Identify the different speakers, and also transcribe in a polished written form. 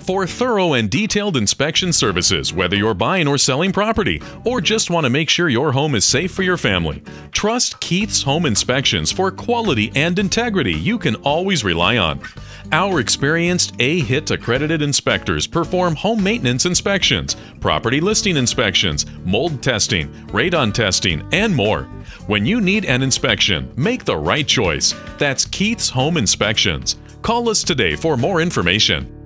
Speaker 1: For thorough and detailed inspection services, whether you're buying or selling property, or just want to make sure your home is safe for your family, trust Keith's Home Inspections for quality and integrity you can always rely on. Our experienced A-HIT accredited inspectors perform home maintenance inspections, property listing inspections, mold testing, radon testing, and more. When you need an inspection, make the right choice. That's Keith's Home Inspections. Call us today for more information.